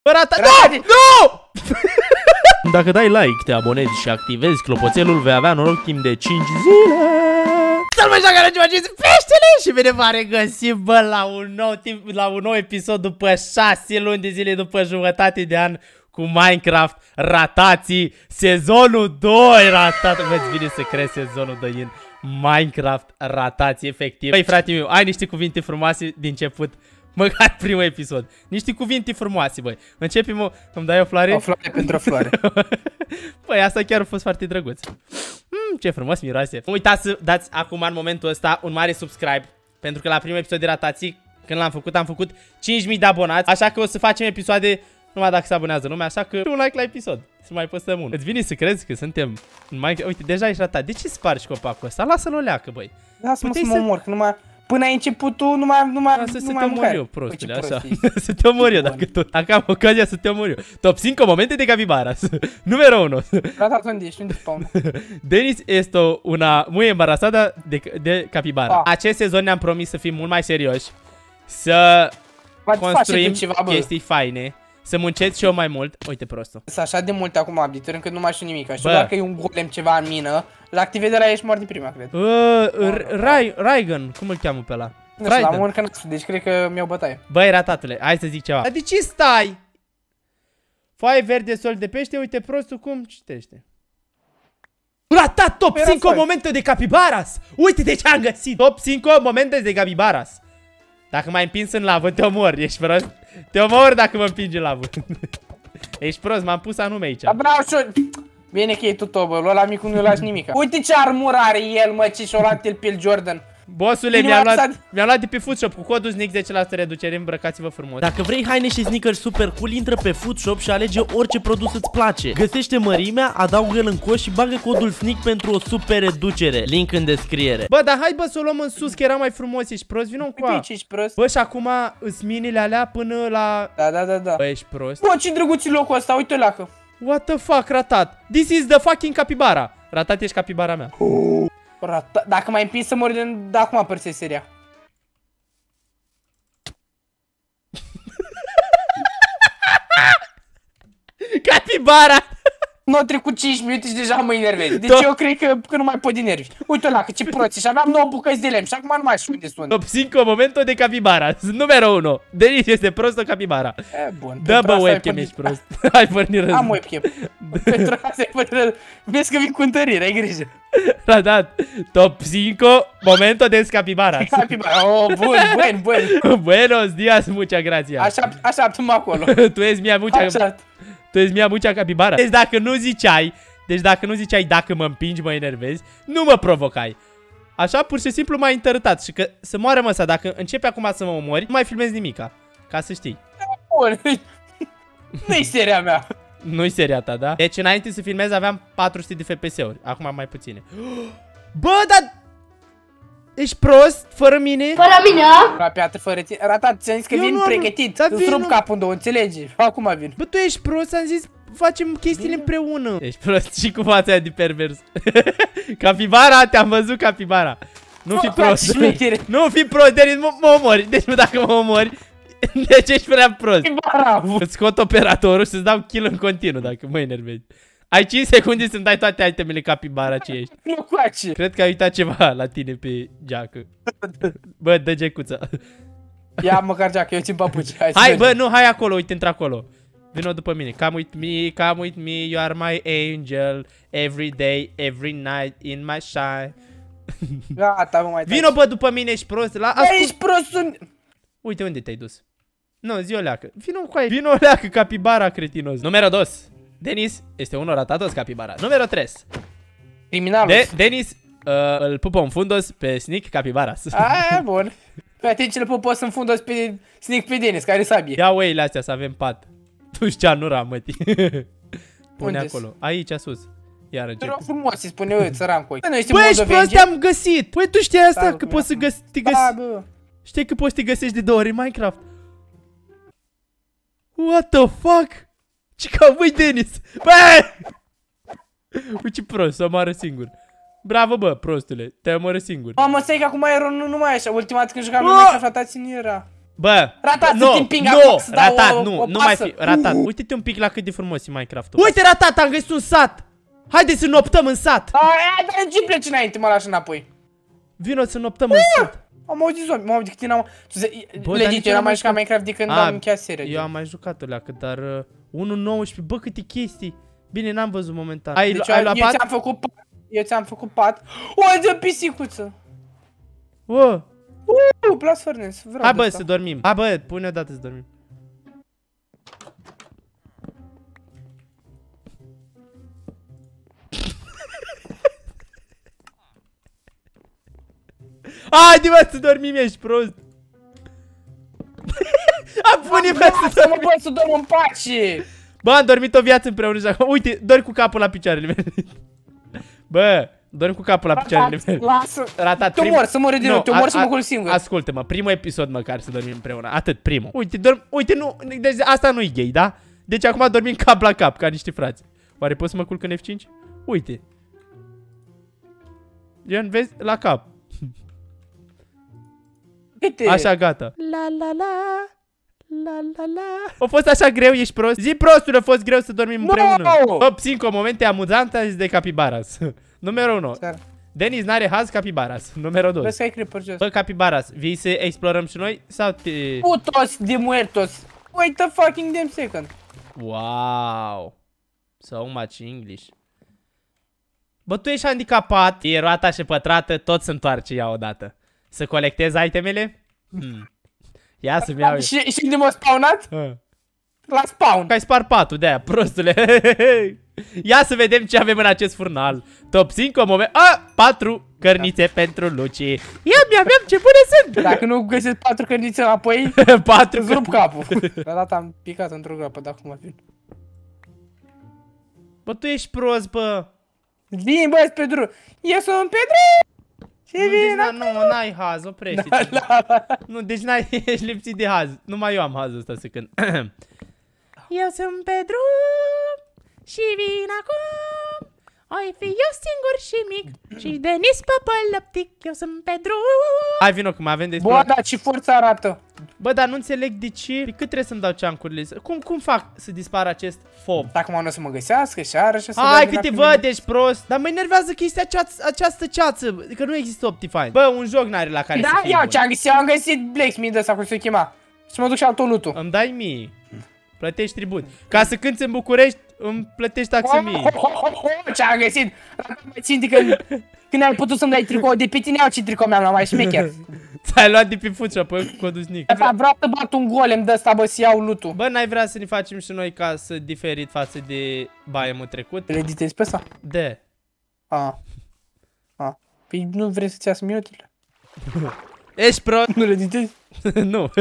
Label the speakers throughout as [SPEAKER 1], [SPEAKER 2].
[SPEAKER 1] Bă, Nu! Nu! Dacă dai like, te abonezi și activezi clopoțelul, vei avea noroc timp de 5 zile. Să-l mai joacă peștele și bine v-am regăsit, bă, la un nou episod după 6 luni de zile, după jumătate de an cu Minecraft Ratații, sezonul 2 ratat. Bă-ți vine să crezi sezonul 2 în Minecraft Ratații, efectiv. Băi, frate meu, ai niște cuvinte frumoase din început. Măcar primul episod. Niște cuvinte frumoase, băi. Începem, îmi dai o floare?
[SPEAKER 2] O floare pentru o floare.
[SPEAKER 1] Păi, asta chiar a fost foarte drăguț. Ce frumos miroase. Nu uitați să dați acum, în momentul ăsta, un mare subscribe. Pentru că la primul episod de Ratații, când l-am făcut, am făcut 5000 de abonați. Așa că o să facem episoade numai dacă se abonează lumea. Așa că un like la episod. Să mai postăm unul. Îți vine să crezi că suntem în Minecraft? Uite, deja ești ratat. De ce spargi copacul ăsta? Lasă-l o leacă, băi.
[SPEAKER 2] Lasă-mă să mă omor, că numai... Până ai începutul, numai
[SPEAKER 1] să te omor eu, prostule, așa. Să te omor eu, dacă am ocazia să te omor eu. Top 5 momente de capibara. Numero 1.
[SPEAKER 2] Ratat, unde ești? Unde spawn?
[SPEAKER 1] Denis este una muy embarazada de capibara. Acest sezon ne-am promis să fim mult mai serioși. Să construim chestii faine. Să munceți și eu mai mult. Uite prostul.
[SPEAKER 2] Sunt așa de multe acum update-uri încât nu mai știu nimic. Știu doar că e un golem ceva în mină. La activezi de la ești mort de prima, cred.
[SPEAKER 1] Raigan, cum îl cheamă pe ăla?
[SPEAKER 2] Nu știu, l-am încă n-am, deci cred că mi-au bătaie.
[SPEAKER 1] Băi, ratatule, hai să zic ceva. Dar de ce stai? Foaie verde, sol de pește, uite prostul cum citește. Ratat top 5 momente de capibaras. Uite de ce am găsit. Top 5 momente de capibaras. Dacă m-ai împins în lavă, te omor, ești prost. Te omor dacă mă împingi în lavă. Ești prost, m-am pus anume aici.
[SPEAKER 2] Da, vreau și bine că e tu tot, bă, ăla micul nu-i lași nimica. Uite ce armură are el, mă, ce și-o luat el pe Jordan.
[SPEAKER 1] Bossule, mi-am luat de pe Foodshop cu codul SNIC 10% reducere, îmbrăcați-vă frumos. Dacă vrei haine și sneakers super cool, intră pe Foodshop și alege orice produs îți place. Găsește mărimea, adaugă-l în coș și bagă codul SNIC pentru o super reducere. Link în descriere. Bă, dar hai, bă, să o luăm în sus, că era mai frumos, ești prost, vină cu a. Bă, și acum îți minile alea până la... Da. Bă, ești prost.
[SPEAKER 2] Bă, ce drăguț e locul ăsta, uite-o lacă.
[SPEAKER 1] What the fuck, ratat? This is the fucking capibara. Ratat, ești capibara mea.
[SPEAKER 2] Dacă m-ai împins să mori de acum apărțe seria.
[SPEAKER 1] Capibara!
[SPEAKER 2] Nu au trecut 5 minute și deja mă enervez. Deci eu cred că nu mai pot de nervi. Uite la că ce proți și aveam 9 bucăți de lemn și acum nu mai știu unde sunt.
[SPEAKER 1] Top 5 momento de capibara. Numero 1. Denis este prostă capibara.
[SPEAKER 2] Bun.
[SPEAKER 1] Da, bă, webcam, ești prost. Hai, porni război.
[SPEAKER 2] Am webcam. Pentru asta e fără... Vezi că vin cu întărire, ai grijă.
[SPEAKER 1] Radat. Top 5 momento de capibara.
[SPEAKER 2] Capibara. Oh, bun.
[SPEAKER 1] Buenos días, muchas gracias.
[SPEAKER 2] Așteaptă-mă acolo.
[SPEAKER 1] Tu ești mia mucha... Tu ești mia mucha capibara. Deci dacă nu ziceai, dacă mă împingi, mă enervezi, nu mă provocai. Așa pur și simplu m-ai întărătat. Și că să moară măsa, dacă începi acum să mă omori, nu mai filmezi nimica. Ca să știi.
[SPEAKER 2] Bun. Nu-i seria mea.
[SPEAKER 1] Nu-i seria ta, da? Deci înainte să filmez aveam 400 de FPS-uri. Acum mai puține. Bă, dar... Ești prost? Fără mine?
[SPEAKER 3] Fără mine, a?
[SPEAKER 2] La piatră fără tine. Ratat, ți-am zis că vin pregătit. Îți rup capul în două, înțelegi? Acum vin.
[SPEAKER 1] Bă, tu ești prost, am zis facem chestiile împreună. Ești prost și cu fața aia de pervers. Capibara, te-am văzut, capibara. Nu fi prost. Nu fi prost, Denis, mă omori. Deci dacă mă omori, deci ești prea prost. Îți scot operatorul și să-ți dau kill în continuu dacă mă enervezi. Ai 5 secunde să-mi dai toate itemele capibara ce ești.
[SPEAKER 2] Nu coace.
[SPEAKER 1] Cred că ai uitat ceva la tine pe geacă. Bă, dă gecuța.
[SPEAKER 2] Ia măcar geacă, eu țin papuci.
[SPEAKER 1] Hai, bă, nu, hai acolo, uite, intră acolo. Vino după mine. Come with me, you are my angel. Every day, every night in my shine.
[SPEAKER 2] Gata, mă mai dai.
[SPEAKER 1] Vino, bă, după mine, ești prost.
[SPEAKER 2] Ești prost.
[SPEAKER 1] Uite, unde te-ai dus? Nu, zi o leacă. Vino cu aia. Vino o leacă, capibara, cretinos. Numero 2. Denis este unul ratatos capibara. Numero 3.
[SPEAKER 2] Criminalul.
[SPEAKER 1] Denis îl pupă în fundos pe Sneak capibaras.
[SPEAKER 2] Aia, bun. Pe atent ce le pupă în fundos pe Sneak pe Denis, care sabie.
[SPEAKER 1] Ia uei astea să avem pat. Tu știi nu ramăti. Pune acolo. Aici sus. Iar încep.
[SPEAKER 2] Te rog frumos, să-i spune eu, țăran coi.
[SPEAKER 1] Băi, ești prost, te-am găsit. Păi tu știi asta, că poți să te găsești. Știi că poți să te găsești de 2 ori în Minecraft. What the fuck? Ce ca băi, Denis? Băi! Uite ce prost, să omoară singur. Bravo, bă, prostule, te-ai omorât singur.
[SPEAKER 2] Mamă, stai că acum aerul nu mai e așa. Ultima dată când jucam în Minecraft, fratații, nu era.
[SPEAKER 1] Bă,
[SPEAKER 2] Ratat,
[SPEAKER 1] nu,
[SPEAKER 2] să te împing
[SPEAKER 1] nu,
[SPEAKER 2] acum, să dau
[SPEAKER 1] Ratat,
[SPEAKER 2] o
[SPEAKER 1] nu mai
[SPEAKER 2] pasă.
[SPEAKER 1] fi, Ratat. Uite-te un pic la cât de frumos e Minecraft-ul. Uite, Ratat, am găsit un sat. Haide să noptăm în sat.
[SPEAKER 2] Aia, dar ce pleci înainte, mă lași înapoi.
[SPEAKER 1] Vino să noptăm în sat.
[SPEAKER 2] Am auzit zombi, m-am auzit cât n-am...
[SPEAKER 1] Bă, dar
[SPEAKER 2] Legit,
[SPEAKER 1] nici
[SPEAKER 2] eu n-am
[SPEAKER 1] n-am
[SPEAKER 2] mai jucat Minecraft de când am încheiat seria.
[SPEAKER 1] Eu am mai jucat-o leacă, dar 1.19, bă, câte chestii. Bine, n-am văzut momentan.
[SPEAKER 2] Deci
[SPEAKER 1] Ai luat
[SPEAKER 2] eu
[SPEAKER 1] pat?
[SPEAKER 2] ți-am făcut pat. Eu ți-am făcut pat. O, de pisicuță.
[SPEAKER 1] Bă,
[SPEAKER 2] Blast Furnace, vreau
[SPEAKER 1] hai
[SPEAKER 2] de
[SPEAKER 1] bă,
[SPEAKER 2] asta.
[SPEAKER 1] să dormim. Hai bă, pune o dată să dormim. Haide bă, să dormim, ești prost. Pune bă să
[SPEAKER 2] Lasă-mă,
[SPEAKER 1] dormim.
[SPEAKER 2] bă, să dorm în pace.
[SPEAKER 1] Bă, am dormit o viață împreună și acum, uite, dormi cu capul la picioarele mele. Bă, dormi cu capul la picioarele mele.
[SPEAKER 2] Lasă.
[SPEAKER 1] Ratat,
[SPEAKER 2] Te omor, să mor din nou, te omor să mă culc singur.
[SPEAKER 1] Ascultă-mă, primul episod măcar să dormim împreună. Atât, primul. Uite, nu, deci asta nu e gay, da? Deci acum dormim cap la cap, ca niște frați. Oare pot să mă culc în F5? Uite. Gen, vezi, la cap.
[SPEAKER 2] Uite.
[SPEAKER 1] Așa, gata. La la la. La la la. A fost așa greu, ești prost? Zi prostule, a fost greu să dormim împreună. Bă, Psinco, momente amuzante de capibaras. Numărul 1. Denis n-are haz, capibaras. Numărul 2.
[SPEAKER 2] Vezi că ai creeper jos.
[SPEAKER 1] Bă, capibaras, vii să explorăm și noi sau te...
[SPEAKER 2] Putos de muertos. Wait the fucking damn second.
[SPEAKER 1] Wow. So much English. Bă, tu ești handicapat, e roata și pătrată, tot se întoarce ea odată. Să colectez itemele? Ia să-mi iau eu.
[SPEAKER 2] Și unde m-a spawnat? La spawn.
[SPEAKER 1] Că ai spart patul de-aia, prostule. Ia să vedem ce avem în acest furnal. Top 5 moment. 4 cărnițe pentru Luci. Iam, ce bune sunt.
[SPEAKER 2] Dacă nu găsesc 4 cărnițe înapoi,
[SPEAKER 1] 4
[SPEAKER 2] îți rup capul. La data am picat într-o groapă, dar acum vin.
[SPEAKER 1] Bă, tu ești prost, bă.
[SPEAKER 2] Vin, bă, pe drum. Eu sunt pe drum. Și vin.
[SPEAKER 1] Nu, n-ai haz, oprește-te. Nu, deci ești lipsit de haz. Numai eu am hazul ăsta să cânt. Eu sunt pe drum și vin acum. Oi fi eu singur și mic și Denis Păpălăptic. Eu sunt pe drum. Hai, vino, că mai avem de
[SPEAKER 2] Bă, dar ce forță arată.
[SPEAKER 1] Bă, dar nu înțeleg de ce. De cât trebuie să-mi dau ceancurile? Cum fac să dispară acest fob?
[SPEAKER 2] Acum nu o să mă găsească și ară și să...
[SPEAKER 1] Hai că te văd, ești prost. Dar mă enervează chestia această ceață. Că nu există Optifine. Bă, un joc n-are la care să fie
[SPEAKER 2] Da,
[SPEAKER 1] bun.
[SPEAKER 2] ce-am găsit, am găsit Blacksmith ăsta, cum se chema. Și mă duc și altul lutul.
[SPEAKER 1] Îmi dai mie. Plătești tribut. Ca să cânti în București, îmi plătești taxe mie.
[SPEAKER 2] Ce-am găsit? Mai țin când ai putut să-mi dai tricou de pe tine, iau ce tricou mi-am luat mai șmecher.
[SPEAKER 1] Ți-ai luat de pe fucea, pe codul snic.
[SPEAKER 2] Vreau să bat un golem de ăsta, bă, să iau lutul.
[SPEAKER 1] Bă, n-ai vrea să ne facem și noi ca să diferit față de Biome-ul trecut?
[SPEAKER 2] Le editezi pe ăsta?
[SPEAKER 1] De.
[SPEAKER 2] Păi nu vrei să-ți iasă minutele?
[SPEAKER 1] Ești prost?
[SPEAKER 2] Nu le editezi?
[SPEAKER 1] Nu.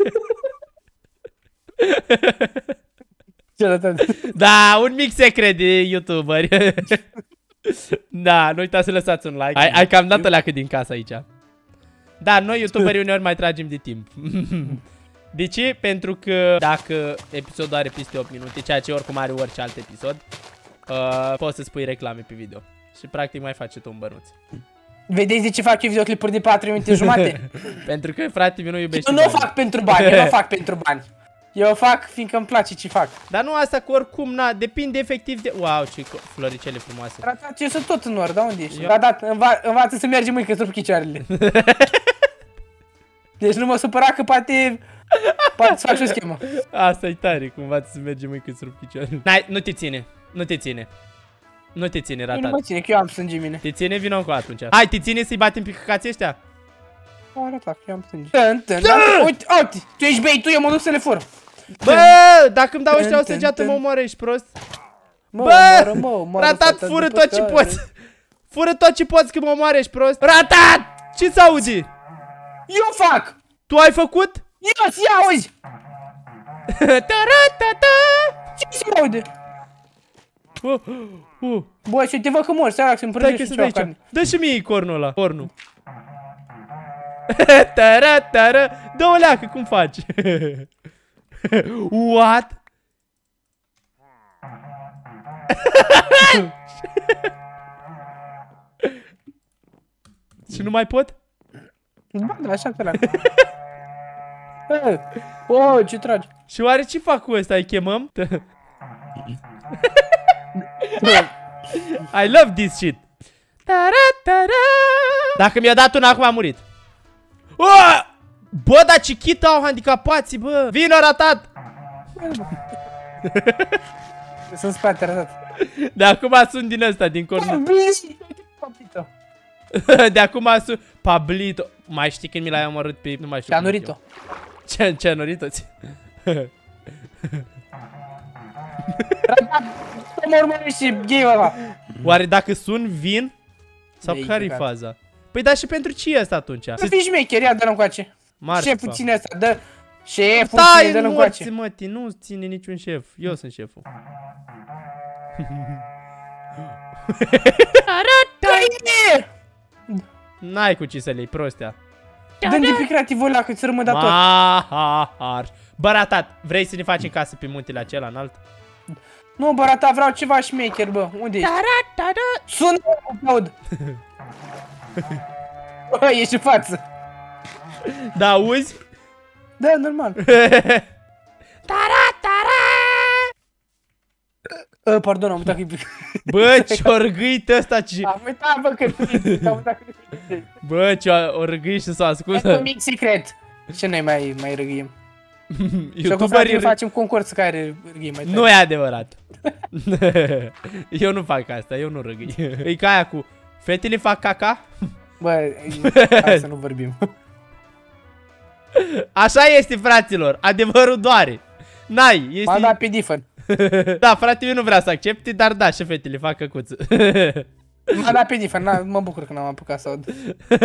[SPEAKER 1] Da, un mic secret de youtuberi. Da, nu uitați să lăsați un like. Ai cam dat o din casă aici. Da, noi youtuberii uneori mai tragem de timp. De ce? Pentru că dacă episodul are peste 8 minute, ceea ce oricum are orice alt episod, poți să spui reclame pe video. Și practic mai face tu un bănuț.
[SPEAKER 2] Vedeți de ce fac eu videoclipuri de 4 minute jumate?
[SPEAKER 1] Pentru că frate meu nu iubește
[SPEAKER 2] Eu nu o fac pentru bani, eu nu fac pentru bani. Eu fac fiindcă îmi place ce fac.
[SPEAKER 1] Dar nu asta că oricum, depinde efectiv de... Wow, ce floricele frumoase.
[SPEAKER 2] Ratat, eu sunt tot în nord, da unde ești? Ratat, învață să mergi mâine că strup chicioarele. Deci nu mă supăra că poate să faci o schemă.
[SPEAKER 1] Asta e tare, cumva să mergem mâine când strup chicioarele. Nu te ține, nu te ține. Nu te ține, Ratat.
[SPEAKER 2] Nu mă ține, că eu am sânge în mine.
[SPEAKER 1] Te ține, vină încă atunci. Hai, te ține să-i batem pe căcații ăștia?
[SPEAKER 2] Ratat, că eu am sânge. Uite, tu ești bei, eu mă duc să le fur.
[SPEAKER 1] Bă, dacă îmi dau ăștia o săgeată, mă omoară, ești prost? Bă, Ratat, fură tot ce poți. Fură tot ce poți că mă omoară, ești prost. Ratat! Ce s-auzi?
[SPEAKER 2] Eu fac!
[SPEAKER 1] Tu ai făcut?
[SPEAKER 2] Eu ți auzi! Ce se aude? Bă, și te văd că mori, sărac, să-mi prăjești și ceva carne.
[SPEAKER 1] Dă și mie cornul ăla, cornul. Dă-o leacă, cum faci? What? Și nu mai pot?
[SPEAKER 2] Da, așa pe la. Oh, ce tragi?
[SPEAKER 1] Și oare ce fac cu ăsta? Îi chemăm? I love this shit. Dacă mi-a dat una, acum a murit. Bă, dar Chiquita au handicapații, bă. Vino, ratat.
[SPEAKER 2] Sunt spate, ratat.
[SPEAKER 1] De acum sunt din ăsta, din cornul.
[SPEAKER 2] Pablito.
[SPEAKER 1] De acum sunt Pablito. Mai știi când mi l-ai omorât pe... Nu mai știu.
[SPEAKER 2] Cianurito.
[SPEAKER 1] Cianurito-ți.
[SPEAKER 2] Mă urmărești game-ul ăla.
[SPEAKER 1] Oare dacă sun, vin? Sau
[SPEAKER 2] Ei,
[SPEAKER 1] care-i
[SPEAKER 2] căcat.
[SPEAKER 1] faza? Păi da, și pentru ce e asta atunci?
[SPEAKER 2] Să fii șmecher, ia dă-l încoace. Șeful ține asta, dă. Șeful ține, dă-l încoace.
[SPEAKER 1] Stai, măti, nu ține niciun șef. Eu sunt șeful. N-ai cu ce să le iei, prostea.
[SPEAKER 2] Dă-mi de pe creativul ăla, că-ți rămân dator.
[SPEAKER 1] Mahar. Bă, ratat, vrei să ne facem casă pe muntele acela înalt?
[SPEAKER 2] Nu, bărata, vreau ceva șmecher, bă. Unde ești? Sună, aud. Bă, ești în față.
[SPEAKER 1] Da, auzi?
[SPEAKER 2] Da, normal. Pardon, am uitat că-i...
[SPEAKER 1] Bă, ce-o răgâit ăsta, ce...
[SPEAKER 2] Am uitat, bă, că-i... Am uitat că-i...
[SPEAKER 1] Bă, ce-o răgâit și s-a ascuns.
[SPEAKER 2] E un mic secret. Ce noi mai răgâim? Și acum
[SPEAKER 1] YouTuberii
[SPEAKER 2] facem concurs care răgâim mai tare.
[SPEAKER 1] nu e adevărat. Eu nu fac asta, eu nu răgâi. E ca aia cu fetele fac caca?
[SPEAKER 2] Bă, hai să nu vorbim.
[SPEAKER 1] Așa este, fraților, adevărul doare. N-ai, este...
[SPEAKER 2] M-a dat pe differ.
[SPEAKER 1] Da, frate, eu nu vreau să accepte, dar da, și fetele fac căcuță.
[SPEAKER 2] M-a dat pe differ, mă bucur că n-am apucat să aud.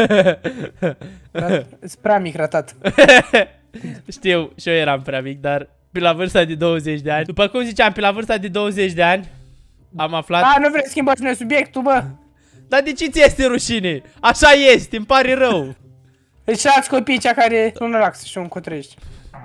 [SPEAKER 2] Sunt prea mic ratat.
[SPEAKER 1] Știu, și eu eram prea mic, dar pe la vârsta de 20 de ani. După cum ziceam, pe la vârsta de 20 de ani am aflat...
[SPEAKER 2] Da, nu vrei să schimbăm și noi subiectul, bă?
[SPEAKER 1] Dar de ce ți este rușine? Așa este, îmi pare rău.
[SPEAKER 2] Deci alți copii cea care sunt relax și un cotrești.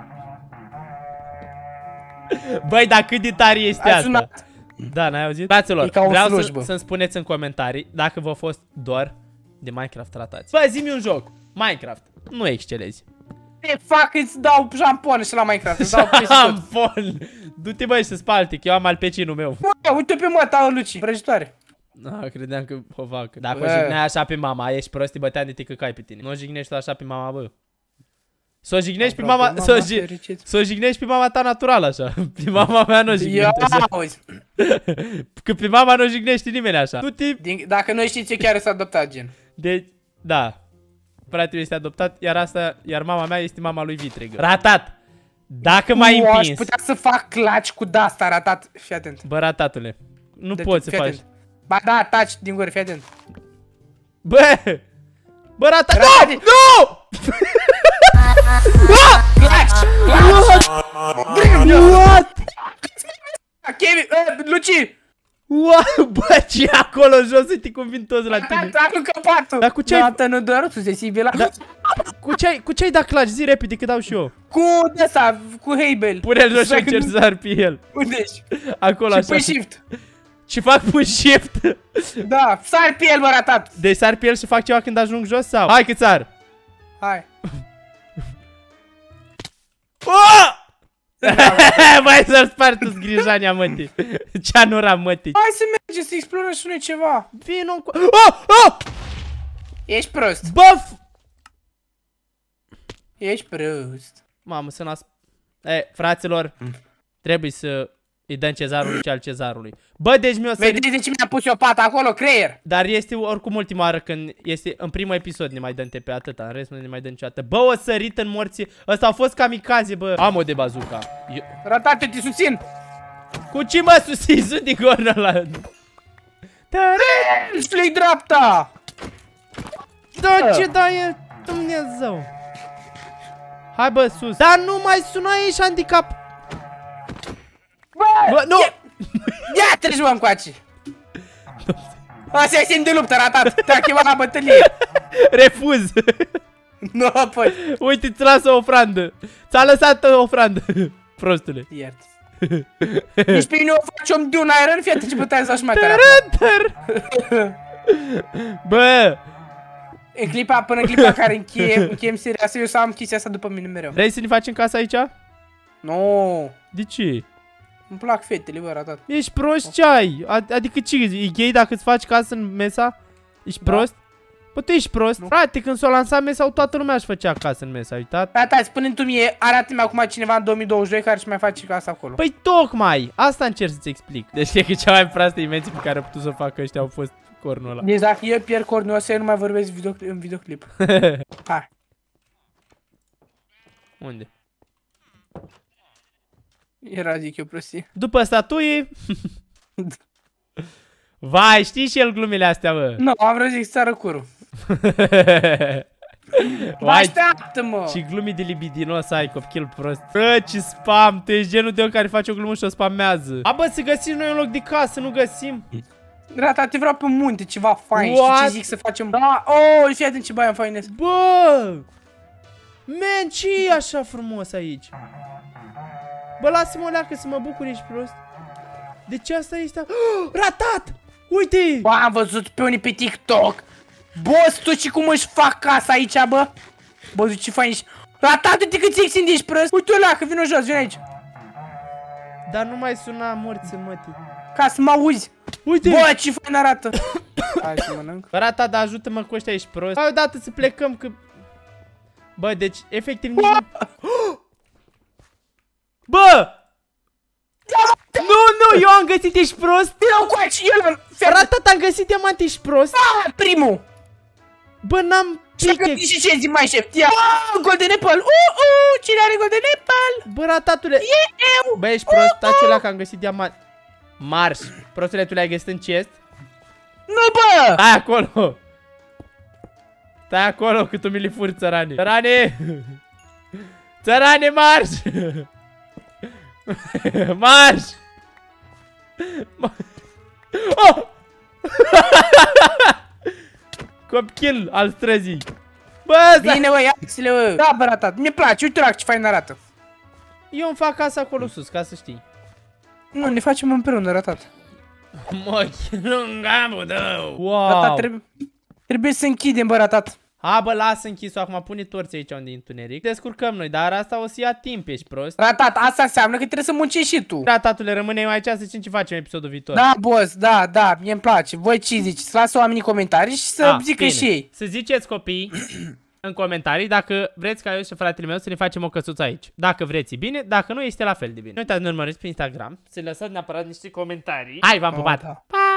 [SPEAKER 1] Băi, dar cât de tare este
[SPEAKER 2] Ai
[SPEAKER 1] asta?
[SPEAKER 2] sunat.
[SPEAKER 1] Da, n-ai auzit? Fraților,
[SPEAKER 2] E ca o
[SPEAKER 1] vreau
[SPEAKER 2] slujbă.
[SPEAKER 1] să-mi spuneți în comentarii dacă v-a fost doar de Minecraft tratați. Bă, zi-mi un joc. Minecraft. Nu excelezi.
[SPEAKER 2] Te fac, îți dau jampone și la Minecraft, îți dau peste tot.
[SPEAKER 1] Șampon! Du-te, băi, să spalti, că eu am al pecinul meu.
[SPEAKER 2] Bă, uite pe măta lui Luci, vrăjitoare.
[SPEAKER 1] Ah, credeam că o fac. Dacă
[SPEAKER 2] Bă.
[SPEAKER 1] o jigneai așa pe mama, ești prost, te băteam de te căcai pe tine. Nu o jignești așa pe mama, bă. Să o jignești pe mama, să o jignești pe mama ta natural așa. Pe mama mea nu o jignești așa.
[SPEAKER 2] Auzi.
[SPEAKER 1] Că pe mama nu o jignești nimeni așa.
[SPEAKER 2] Dacă nu știți, eu chiar s-a adoptat, gen.
[SPEAKER 1] Deci, da. Fratele este adoptat, iar mama mea este mama lui Vitregă. Ratat! Dacă m-ai împins.
[SPEAKER 2] Aș putea să fac claci cu de-asta, ratat. Fii atent.
[SPEAKER 1] Bă, ratatule. Nu poți să faci.
[SPEAKER 2] Ba da, taci din gură, fii atent.
[SPEAKER 1] Bă! Bă, ratat! Nu! Nu! What?
[SPEAKER 2] Kevin, Luci!
[SPEAKER 1] What? Bă, ce acolo jos? Uite cum vin toți la tine.
[SPEAKER 2] Trag în căpatul!
[SPEAKER 1] Dar cu ce ai...
[SPEAKER 2] Dată nu doar tu, se sibi la...
[SPEAKER 1] Cu ce ai dat claci? Zi repede că dau și eu.
[SPEAKER 2] Cu ăsta, cu Heibel.
[SPEAKER 1] Pune-l jos și încerc să sar pe el.
[SPEAKER 2] Unde ești?
[SPEAKER 1] Acolo așa.
[SPEAKER 2] Și pui shift.
[SPEAKER 1] Și fac push shift.
[SPEAKER 2] Da, sar pe el, bă, ratat.
[SPEAKER 1] Deci sar pe el și fac ceva când ajung jos sau? Hai că sar.
[SPEAKER 2] Hai.
[SPEAKER 1] Băi, să-l spari tu zgrijania, mătii. Ce-a nura, mătii.
[SPEAKER 2] Hai să mergem să explorăm și noi ceva.
[SPEAKER 1] Vino înco... Oh!
[SPEAKER 2] Ești prost.
[SPEAKER 1] Bă!
[SPEAKER 2] Ești prost.
[SPEAKER 1] Mamă, să nas... fraților, trebuie să îi dăm cezarului și al cezarului. Bă, deci mi-o să...
[SPEAKER 2] Vedeți de ce mi-a pus eu pata acolo? Creier.
[SPEAKER 1] Dar este oricum ultima oară când este în primul episod ne mai dăm TP atâta, în rest nu ne mai dăm niciodată. Bă, o sărit în morții. Ăsta a fost kamikaze, bă. Am o de bazuca.
[SPEAKER 2] Ratate, te susțin.
[SPEAKER 1] Cu ce mă susții? Sunt din cornul ăla.
[SPEAKER 2] Flic dreapta.
[SPEAKER 1] Da, ce da e? Dumnezeu. Hai, bă, sus. Dar nu mai suna, ești handicap. Bă, nu!
[SPEAKER 2] Ia, treci, mă, încoace! Asta e semn de luptă, ratat! Te-a chemat la bătălie!
[SPEAKER 1] Refuz!
[SPEAKER 2] Nu, păi!
[SPEAKER 1] Uite, ți lasă o ofrandă! Ți-a lăsat o ofrandă! Prostule!
[SPEAKER 2] Iert! Nici pe mine o faci om de un iron, fii atât ce puteai să-și mai tare!
[SPEAKER 1] Bă!
[SPEAKER 2] Până în clipa care încheiem seria asta, eu să am chestia asta după mine mereu.
[SPEAKER 1] Vrei să ne facem casa aici?
[SPEAKER 2] No.
[SPEAKER 1] De ce?
[SPEAKER 2] Îmi plac fetele, bă, Ratat.
[SPEAKER 1] Ești prost, ce ai? Adică ce, e gay dacă îți faci casă în Mesa? Ești prost? Bă, tu ești prost? Frate, când s-o lansat Mesa, toată lumea își făcea casă în Mesa, ai uitat?
[SPEAKER 2] Ratat, spune-mi tu mie, arată-mi acum cineva în 2022 care își mai face casa acolo.
[SPEAKER 1] Păi tocmai, asta încerc să-ți explic. Deci e că cea mai proastă invenție pe care au putut să o facă ăștia au fost cornul ăla.
[SPEAKER 2] Deci dacă eu pierd cornul ăsta, eu nu mai vorbesc în videoclip. Hai.
[SPEAKER 1] Unde?
[SPEAKER 2] Era, zic eu, prostie.
[SPEAKER 1] După statuie... Vai, știi și el glumile astea, bă.
[SPEAKER 2] Nu, am vrut zic țară curul.
[SPEAKER 1] Vai,
[SPEAKER 2] așteaptă-mă!
[SPEAKER 1] și glumii de libidinos ai, copil prost. Bă, ce spam, tu ești genul de om care face o glumă și o spamează. A, bă, să găsim noi un loc de casă, nu găsim.
[SPEAKER 2] Ratat, te vreau pe munte, ceva fain. Știi ce zic să facem? Da, oh, fii atent ce baie am fain.
[SPEAKER 1] Bă! Man, ce e așa frumos aici? Bă, lasă-mă o leacă să mă bucur, ești prost. De ce asta este? Oh, Ratat! Uite!
[SPEAKER 2] Bă, am văzut pe unii pe TikTok. Boss, tu și cum își fac casa aici, bă? Bă, ce fain ești. Ratat, uite cât ți extinde, ești prost. Uite o leacă, vină jos, vine aici.
[SPEAKER 1] Dar nu mai suna morți, mătii.
[SPEAKER 2] Ca să mă auzi.
[SPEAKER 1] Uite!
[SPEAKER 2] Bă, ce fain arată. Hai să mănânc.
[SPEAKER 1] Bă, Ratat, dar ajută-mă cu ăștia, ești prost. Hai odată să plecăm, că... Bă, deci, efectiv... Bă! Nu, eu am găsit, ești prost.
[SPEAKER 2] Vino cu aici, eu l-am...
[SPEAKER 1] Ratat, am găsit diamant, ești prost.
[SPEAKER 2] Primul.
[SPEAKER 1] Bă, n-am
[SPEAKER 2] pickaxe. Și ce zi mai șef? Ia. Golden apple. Cine are golden apple?
[SPEAKER 1] Bă, Ratatule.
[SPEAKER 2] Eu.
[SPEAKER 1] Bă, ești prost, taci ăla că am găsit diamant. Marș. Prostule, tu le-ai găsit în chest?
[SPEAKER 2] Nu, bă.
[SPEAKER 1] Stai acolo. Stai acolo, că tu mi le furi, țărane. Țărane. Țărane, marș. Marș. Oh! Copil al străzii. Bă,
[SPEAKER 2] bine, bă, ia axile, bă. Da, bă, Ratat, mi-e place, uite ce fain arată.
[SPEAKER 1] Eu îmi fac casa acolo sus, ca să știi.
[SPEAKER 2] Nu, ne facem împreună, Ratat.
[SPEAKER 1] Mă, lungamul tău. Wow.
[SPEAKER 2] Ratat, trebuie să închidem, bă, Ratat.
[SPEAKER 1] Ha, bă, lasă închis-o acum, pune torți aici unde e întuneric. Descurcăm noi, dar asta o să ia timp, ești prost.
[SPEAKER 2] Ratat, asta înseamnă că trebuie să muncești și tu.
[SPEAKER 1] Ratatule, rămânem aici să știm ce facem în episodul viitor.
[SPEAKER 2] Da, boss, da, mie îmi place. Voi ce zici? Să lasă oamenii comentarii și să zică și ei.
[SPEAKER 1] Să ziceți, copii, în comentarii dacă vreți ca eu și fratele meu să ne facem o căsuță aici. Dacă vreți, e bine, dacă nu, este la fel de bine. Nu uitați să ne urmăriți pe Instagram, să lăsați neapărat niște comentarii. Hai, v-am pupat!
[SPEAKER 2] Da.
[SPEAKER 1] Pa!